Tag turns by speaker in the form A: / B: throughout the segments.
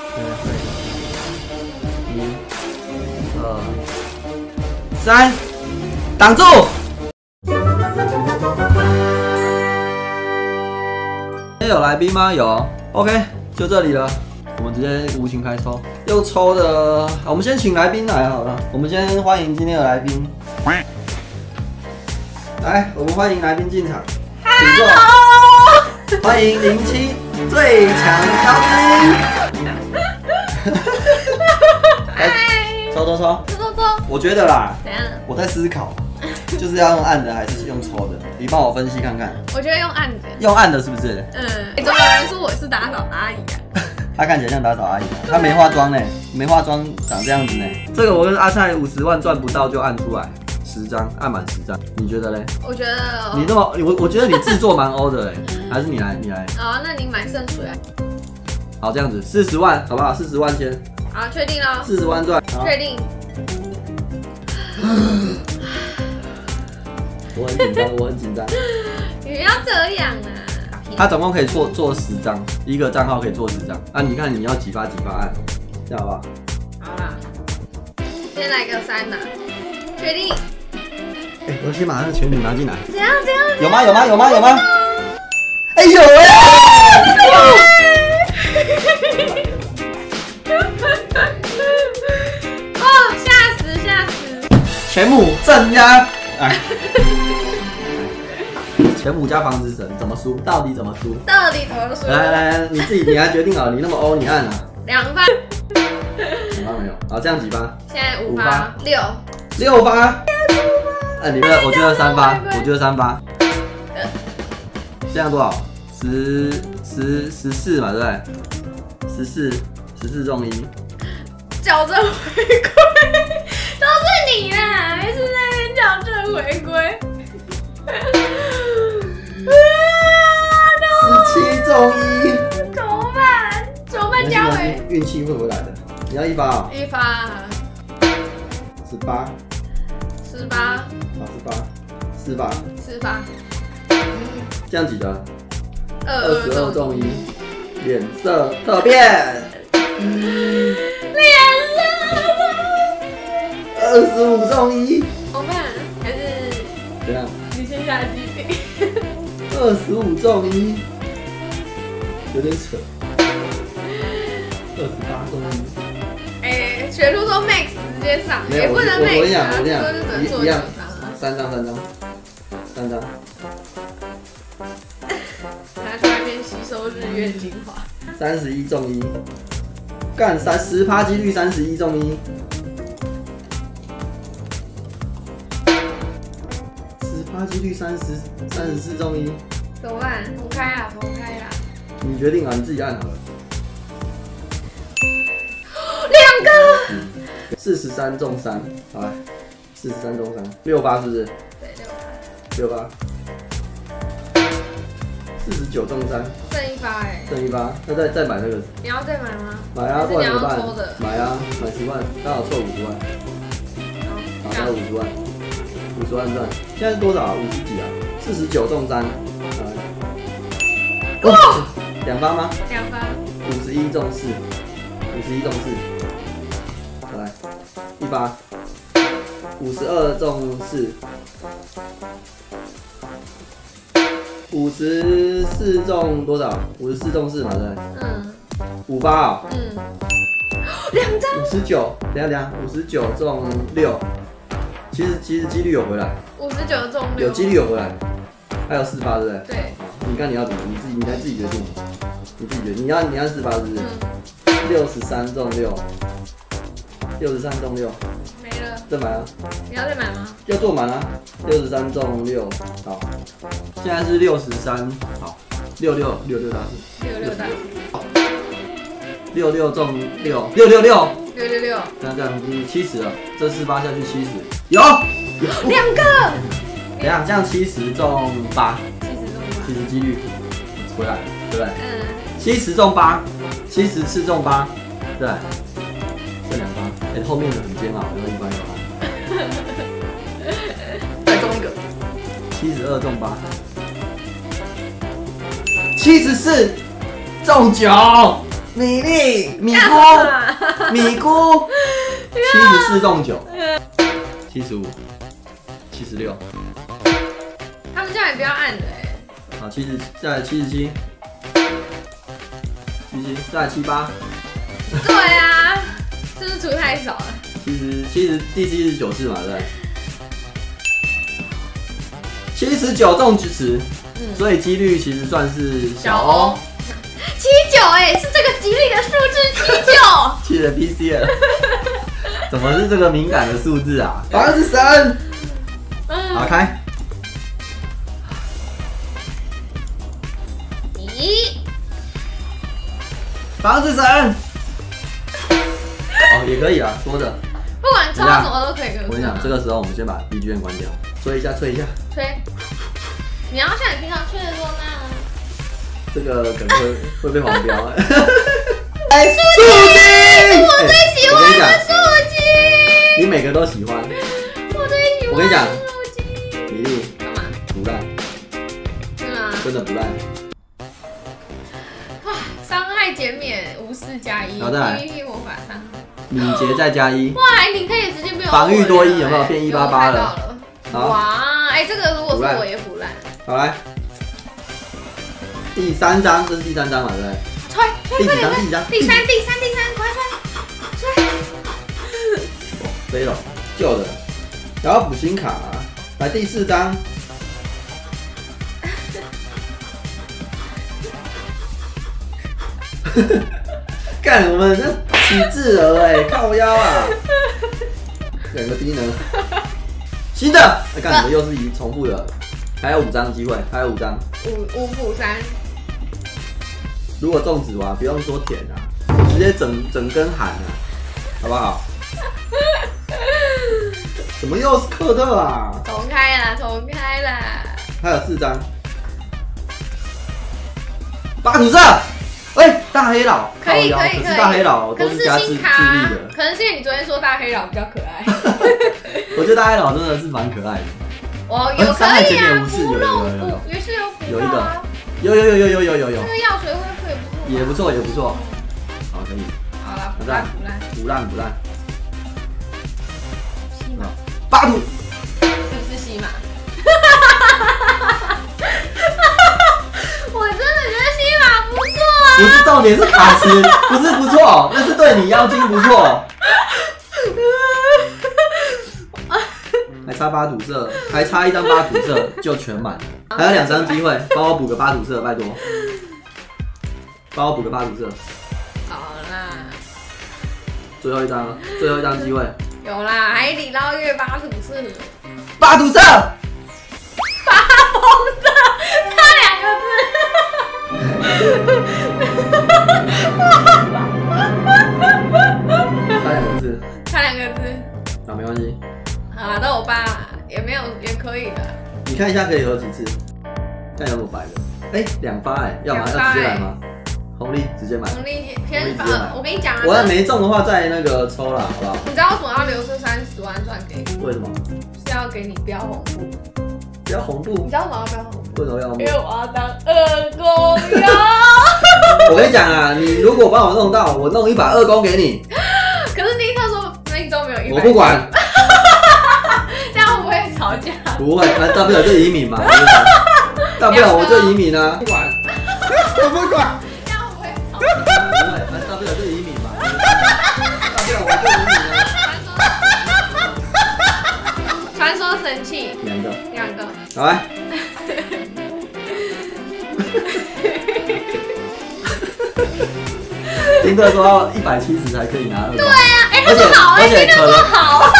A: 1、2、3，挡住。今天有来宾吗？有。OK， 就这里了。我们直接无情开抽，又抽的。我们先请来宾来好了。我们先欢迎今天的来宾。来，我们欢迎来宾进场，请坐。欢迎07最强嘉宾。来，抽。我觉得啦，
B: 怎样？
A: 我在思考，就是要用按的还是用抽的？你帮我分析看看。
B: 我觉得用按的。用
A: 按的是不是？
B: 总有人说我是打扫阿姨啊。
A: 她看起来像打扫阿姨，她没化妆呢，没化妆长这样子呢。这个我跟阿菜50万赚不到就按出来10张，按满10张，你觉得嘞？
B: 我觉得
A: 你那么我觉得你制作蛮欧的嘞，还是你来？
B: 哦，那你买圣水啊。
A: 好，这样子40万好不好？40万先。
B: 好，确定咯。
A: 40万赚。
B: 确定。
A: 我很紧张。
B: 你不要这样啊！
A: 他总共可以做10张，一个账号可以做10张。啊，你看你要几发按，这样好不好？
B: 好啦，先来个3呐，确定。
A: 我先把那个全部拿进来。
B: 怎样？
A: 有吗？哎有哎！
B: 哦，吓死！
A: 全母镇压，哎，全母加防止神怎么输？到底怎么输？来，你自己你还决定好，你那么欧，你按啊。
B: 2发。
A: 2发没有，好，这样几发？
B: 现在5发
A: ，6发。你们我觉得3发，这样多少？14嘛，对不对？14中1。
B: 矫正回归，都是你啦，还是那边矫正回归。
A: 17中1，
B: 怎么办交回？
A: 运气会回来的。你要1发哦。
B: 1发。
A: 18。好，4发。这样几的？22中1，脸色特变。25中1。
B: 我们还是
A: 怎样？
B: 你先下机顶。
A: 25中1，有点扯。28中1。
B: 学徒说 max 直接上，也不能 max 啊，这个就只能做9张啊。
A: 3张。
B: 拿去外面吸收日月精华。
A: 31中1，干10%几率31中1。10%几率34中1。
B: 怎么办？重开啦！
A: 你决定啊，你自己按好了。
B: 2个。
A: 43中3，好来，43中3，6发是不是？
B: 对
A: ，6发。49中3，
B: 剩1发
A: 剩1发，那再买那个。
B: 你要再买吗？
A: 买啊，不然怎么办？买啊，买10万，刚好凑50万。好，刚好50万，50万赚。现在是多少啊？50几啊？49中3，哇，2发吗
B: ？2发。
A: 51中4，来，1发。52中4。54中多少？54中4嘛，对不对？5发啊。
B: 2张。
A: 59，等一下，59中6，其实几率有回来。
B: 59中6。
A: 有几率有回来，还有4发，对不对？
B: 对。
A: 你看你要怎么？你来自己决定。你按4发是不是？63中6。63中6。
B: 没了。
A: 再买啊！
B: 你要再买吗？
A: 要做满啊！63中6，好，现在是63，好，66大4
B: ，66大4，
A: 66中6，666，这样你70了，这4发下去70，有
B: 2个，
A: 等一下这样70中8，70几率回来，对不对？70中8，74中8，对，这2发，后面的很煎熬，然后1发1发。再中1个，72中8， 74中9， 米粒、米菇、米菇，74中9，75、76。
B: 他们叫你不要按的
A: 好，70，再来77，77，再来78。
B: 对啊，是不是出太少了
A: 70第79次嘛，对。79中10，所以几率其实算是小哦。
B: 79是这个吉利的数字79。
A: 气了 PC 了，怎么是这个敏感的数字啊？3%。好开。房子神，哦，也可以啊，说的。
B: 不管抽到什么都可以跟
A: 我跟你讲，这个时候我们先把 BGM 关掉，吹一下，吹一下。
B: 吹。你要像你平常吹的时候那样啊。
A: 这个可能会被黄标。
B: 树精，我最喜欢的树精。
A: 你每个都喜欢。
B: 我最喜欢。
A: 我跟你讲，
B: 树精。
A: 米粒
B: 干嘛？
A: 不烂。
B: 是吗？
A: 真的不烂。
B: 伤害减免+1，
A: 然后再来
B: PVP 魔法伤害，
A: 敏捷再加1。
B: 哇，你可以直接没有
A: 防御多1，有没有变188了？
B: 哇，这个如果是我也不烂。
A: 好来，第3张，这是第3张嘛，对不对？
B: 吹，
A: 第几张？第几张？
B: 第三，快吹！
A: 飞了，旧的，然后补新卡，来第4张。干，我们这喜字儿哎，靠腰啊！2个低能，新的，干什么又是重复的？还有5张机会，还有5张。
B: 5补3。
A: 如果中紫娃，不用说舔啊，直接整根喊啊，好不好？怎么又是克特啊？
B: 重开啦！
A: 还有4张。巴土色。大黑佬
B: 可以，
A: 可是大黑佬都是加智力的，
B: 可能是因为你昨天说大黑佬比较可爱。
A: 我觉得大黑佬真的是蛮可爱的。
B: 哦，有可以啊，不漏也是
A: 有一个，有。
B: 这个药水会
A: 也不错，好，可以。
B: 好了，不烂。西马，
A: 巴土，
B: 是不是西马？我真的觉得西马不错啊。
A: 不是重点是卡池，不是不错，那是对你妖精不错。还差巴土色，还差1张巴土色就全满了，还有2张机会，帮我补个巴土色，拜托。帮我补个巴土色。
B: 好啦。
A: 最后一张机会。
B: 有啦，海底捞月巴土色。
A: 巴土色。
B: 发疯的，差2个
A: 字。
B: 差2个字。
A: 啊，没关系。
B: 啊，都有8啦，也没有，也可以的。
A: 你看一下可以合几次？看有没有白的。2发要吗？要直接来吗？红利直接买。
B: 红利先发，我跟你讲啊。
A: 我要没中的话再那个抽啦，好不好？
B: 你知道为什么要留这30万赚给你？
A: 为什么？
B: 是要给你标红布。
A: 标红布？
B: 你知道为什么要标红布？
A: 为什么要红布？
B: 因为我要当2公哟。
A: 我跟你讲啊，你如果帮我弄到，我弄一把2公给你。
B: 可是尼克说那一周没有100。
A: 我不管。
B: 这样会不会吵架？
A: 不会，大不了就移民嘛。大不了我就移民啊。不管。我不管。
B: 这样会不会吵架？
A: 不会，大不了就移民嘛。大不了我就移民啊。
B: 传说神器。
A: 2个。好来。丁特说要170才可以拿2公。
B: 对啊，他说好丁特说好。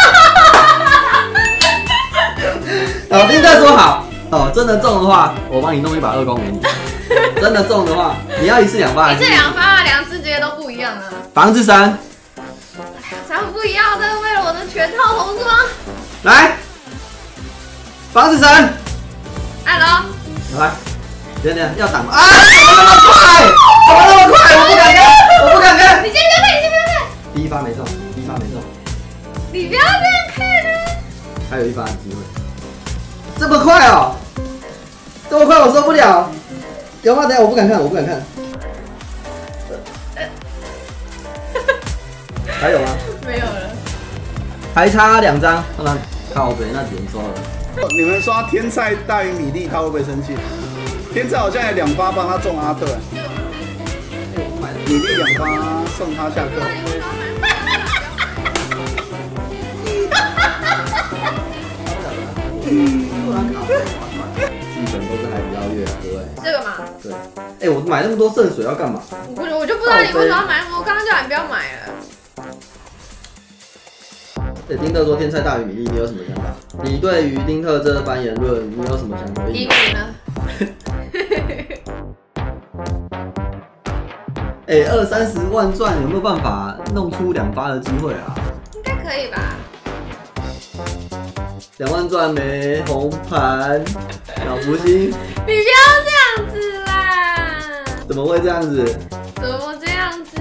A: 好，丁特说好。真的中的话，我帮你弄一把2公给你。真的中的话，你要1次2发。
B: 1次2发，2次直接都不一样啊。
A: 房子3。
B: 3不一样的，为了我的全套红装。
A: 来，房子3。
B: 按了。
A: 来，等要挡吗？啊！怎么那么快？我不敢看。
B: 你先不要看。
A: 第1发没中。
B: 你不要这样看啊！
A: 还有1发的机会。这么快哦！这么快我受不了。有吗？等下我不敢看。 还有吗？
B: 没有了，
A: 还差2张，那靠北，那只能收了。
C: 你们刷天菜大于米粒，他会不会生气？天菜好像也2发帮他中阿特，米粒2发送他下课。
A: 剧本都是海底捞月啊，对不对？
B: 这个嘛。
A: 对。哎，我买那么多圣水要干嘛？
B: 我就不知道你为什么要买那么多，我刚刚叫你不要买了。
A: 丁特说天菜大于米粒，你有什么想法？你对于丁特这番言论，你有什么想法？
B: 第一名呢？
A: 哎，20-30万赚有没有办法弄出2发的机会啊？
B: 应该可以吧
A: 2万赚没红盘，小福星。
B: 你不要这样子啦！
A: 怎么会这样子？
B: 怎么这样子？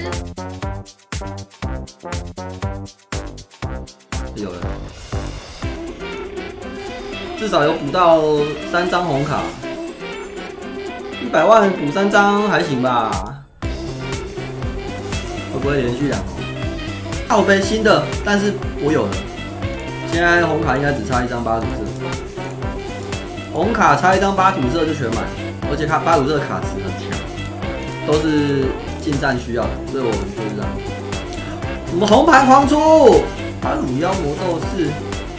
A: 有了，至少有补到3张红卡，100万补3张还行吧？会不会连续2红？靠背新的，但是我有了。现在红卡应该只差1张巴土色，红卡差1张巴土色就全满，而且它巴土色卡池很强，都是近战需要的，所以我们就是这样。我们红盘狂出。他乳妖魔斗士，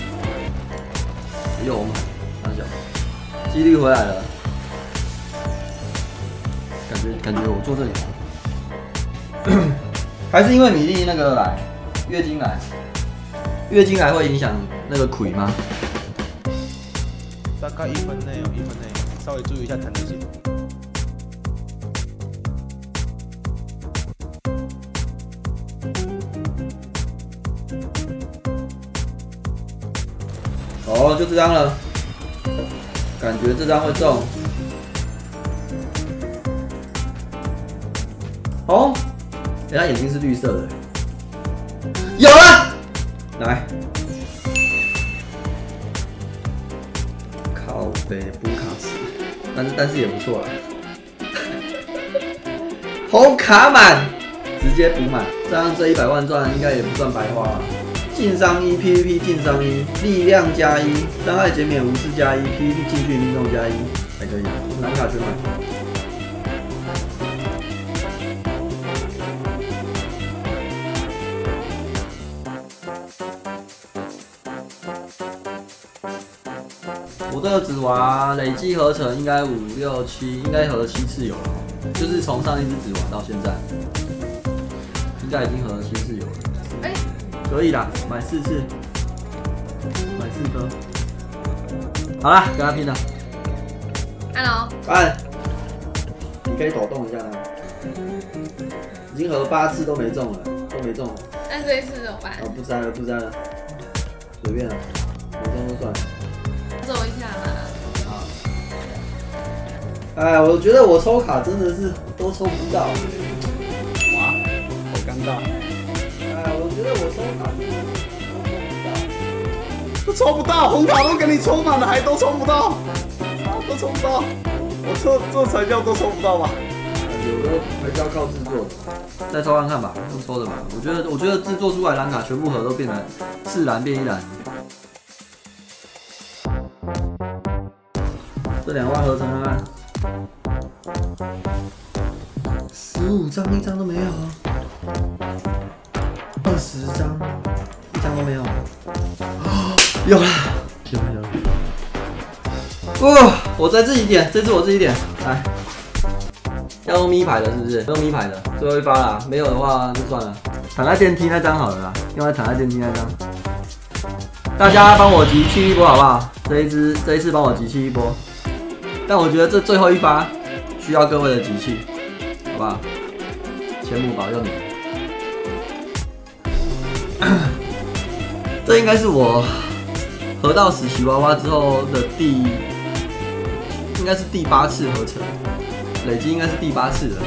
A: 又红盘，看一下，几率回来了，感觉我坐这里，还是因为米粒那个来，月经来会影响那个魁吗？
D: 大概1分内哦，1分内，稍微注意一下弹力性。
A: 哦，就这张了，感觉这张会中。哦，他眼睛是绿色的，有了，来，靠北补卡池，但是也不错了，红卡满，直接补满，这样这100万赚应该也不算白花了。晋商1 PVP 晋商1，力量加1，伤害减免无视加1 ，PVP 进去命中加1，还可以，蓝卡全满。我这个纸娃累计合成应该5、6、7，应该合了7次有了，就是从上一只纸娃到现在，应该已经合了7次有了。可以啦，买4次，买4颗。好啦，跟他拼了。
B: 按喽。
A: 按。你可以抖动一下它。已经合8次都没中了，都没中。
B: 那这一次怎么办？
A: 哦，不摘了，不摘了，随便了，没中就算了。
B: 走一下嘛。
A: 好。哎，我觉得我抽卡真的是都抽不到。
C: 哇，好尴尬。
A: 我觉得我抽卡
C: 都抽不到，红卡都给你抽满了，还都抽不到，都抽不到，我做成效都抽不到吧？
A: 有的还是要靠制作的，再抽看看吧，用抽的吧。我觉得制作出来蓝卡全部盒都变成4蓝变1蓝，这2万合成看看，15张1张都没有。20张，1张都没有。有了，有。哦，我再自己点，这次我自己点，来。要用咪牌的，是不是？用咪牌的，最后1发啦。没有的话就算了。躺在电梯那张好了啦，用来躺在电梯那张。大家帮我集气一波好不好？这一次帮我集气一波。但我觉得这最后1发需要各位的集气，好不好？千木保佑你们。这应该是我合到死奇娃娃之后的应该是第8次合成，累积应该是第8次了。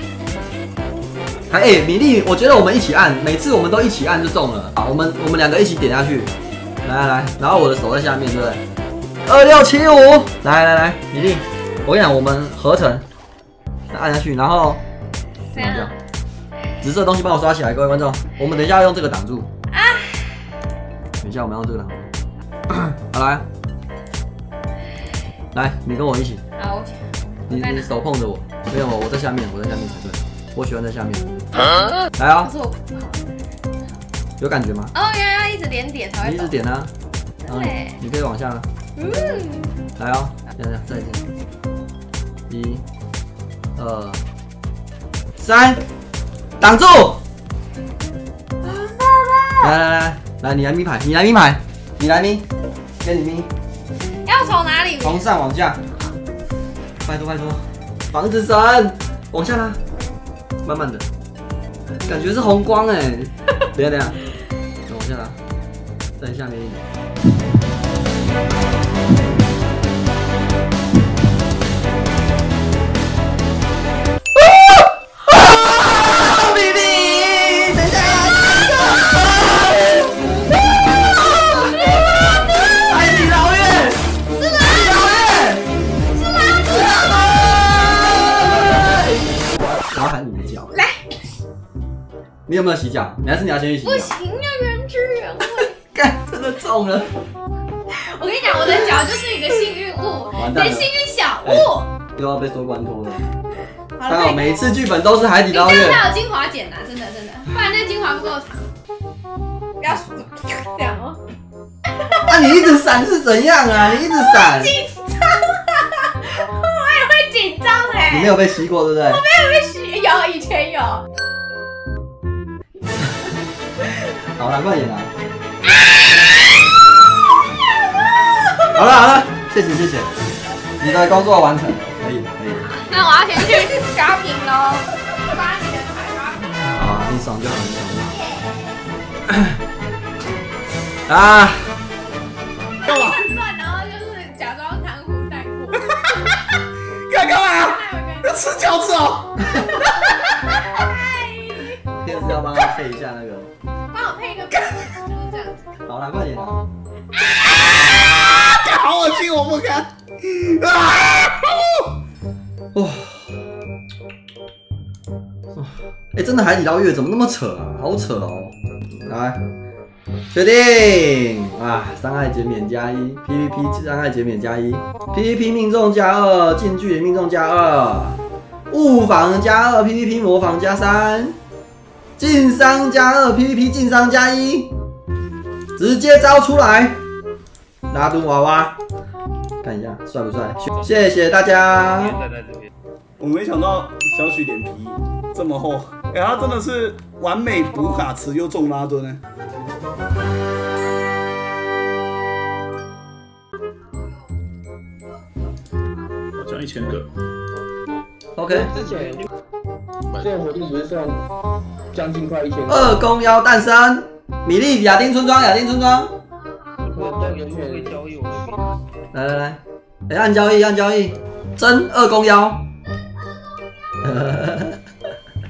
A: 哎，米粒，我觉得我们一起按，每次我们都一起按就中了。好，我们2个一起点下去，来，然后我的手在下面，对不对？2675，来，米粒，我跟你讲，我们合成，按下去，然后
B: 这样，
A: 直紫色的东西帮我刷起来，各位观众。我们等一下要用这个挡住。啊！等一下我们要用这个挡住。好来，来，你跟我一起。
B: 好，
A: 你手碰着我，没有，我在下面，我在下面才对。我喜欢在下面。来啊！
B: 可是我
A: 有感觉吗？
B: 哦，要一直连点才会。
A: 你一直点啊。
B: 对。
A: 你可以往下。来哦，再一次。1、2、3，挡住！来，你来咪牌，你来咪，给你咪。
B: 要从哪里？
A: 从上往下。拜托，房子神，往下拉，慢慢的，感觉是红光哎。等一下，往下拉，在下面一点。你有没有洗脚？你还是你要先去洗脚？
B: 不行，要原汁原味。
A: 干，真的中了！
B: 我跟你讲，我的脚就是一个幸运物，你的幸运小物。
A: 又要被说关脱了。还好每一次剧本都是海底捞月。
B: 你这样才有精华剪呐，真的，不然那精华不够长。不要这样哦。
A: 啊，你一直闪是怎样啊？你一直闪。
B: 紧张啊！我也会紧张哎。
A: 你没有被吸过对不对？
B: 我没有被吸，有以前有。
A: 好了，快点啦！好了，谢谢，你的工作完成了，可以。
B: 那我要先去刷屏喽，刷你的牌刷屏。
A: 好，你爽就好，啊！
C: 干嘛？
B: 然后就是假装含糊带过。
C: 干嘛？要吃饺子哦！
A: 天是要帮他配一下那个。
B: 帮我配一个，就是这样子。
A: 好了，快点啦！
C: 好恶心，我不敢。
A: 哇！哎，真的海底捞月怎么那么扯啊？好扯哦！来，确定啊！伤害减免+1 ，PVP 伤害减免+1 ，PVP 命中+2，近距离命中+2，物防+2 ，PVP 魔防+3。近伤+2 ，PVP 近伤+1，直接招出来，拉嘟娃娃，看一下帅不帅？谢谢大家。
C: 我没想到小许脸皮这么厚，哎，他真的是完美补卡池又中拉蹲呢。
E: 好像1000个。
A: OK。
F: 之前活动不是算将近快1000个。
A: 2公妖诞生，米莉亚丁村庄。
F: 会交易我
A: 来，按交易，真2公妖。